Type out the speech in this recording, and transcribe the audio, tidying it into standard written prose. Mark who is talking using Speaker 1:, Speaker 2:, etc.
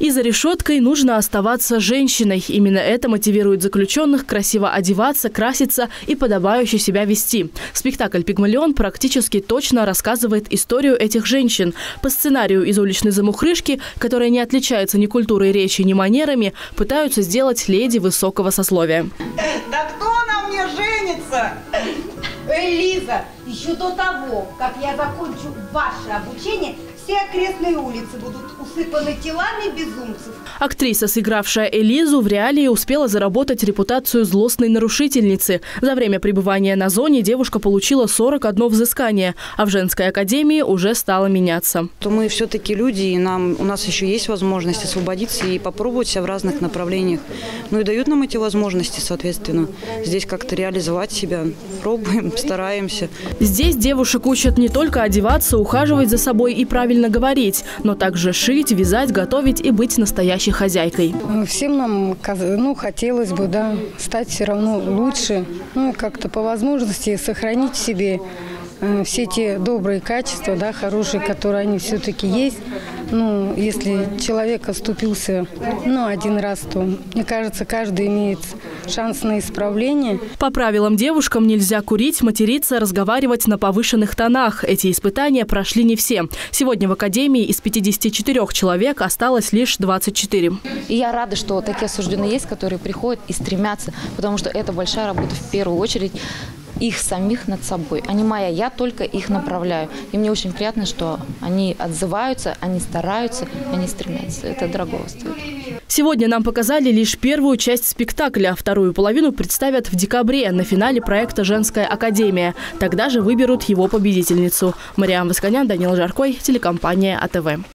Speaker 1: И за решеткой нужно оставаться женщиной. Именно это мотивирует заключенных красиво одеваться, краситься и подобающе себя вести. Спектакль «Пигмалион» практически точно рассказывает историю этих женщин. По сценарию из «Уличной замухрышки», которая не отличается ни культурой речи, ни манерами, пытаются сделать леди высокого сословия.
Speaker 2: Да кто на мне женится?
Speaker 3: Лиза, еще до того, как я закончу ваше обучение, все окрестные улицы будут усыпаны телами безумцев.
Speaker 1: Актриса, сыгравшая Элизу, в реалии успела заработать репутацию злостной нарушительницы. За время пребывания на зоне девушка получила 41 взыскание, а в женской академии уже стала меняться.
Speaker 4: Мы все-таки люди, и у нас еще есть возможность освободиться и попробовать себя в разных направлениях. Ну и дают нам эти возможности, соответственно, здесь как-то реализовать себя. Пробуем, стараемся.
Speaker 1: Здесь девушек учат не только одеваться, ухаживать за собой и правильно говорить, но также шить, вязать, готовить и быть настоящей хозяйкой.
Speaker 5: Всем нам хотелось бы, стать все равно лучше, как-то по возможности сохранить в себе все те добрые качества, хорошие, которые они все-таки есть. Если человек оступился один раз, то, мне кажется, каждый имеет шанс на исправление.
Speaker 1: По правилам девушкам нельзя курить, материться, разговаривать на повышенных тонах. Эти испытания прошли не все. Сегодня в академии из 54 человек осталось лишь 24.
Speaker 6: И я рада, что такие осужденные есть, которые приходят и стремятся, потому что это большая работа в первую очередь их самих над собой. Они моя, я только их направляю. И мне очень приятно, что они отзываются, они стараются, они стремятся. Это дорого стоит.
Speaker 1: Сегодня нам показали лишь первую часть спектакля. Вторую половину представят в декабре на финале проекта «Женская академия». Тогда же выберут его победительницу. Мариам Восканян, Данил Жаркой, телекомпания АТВ.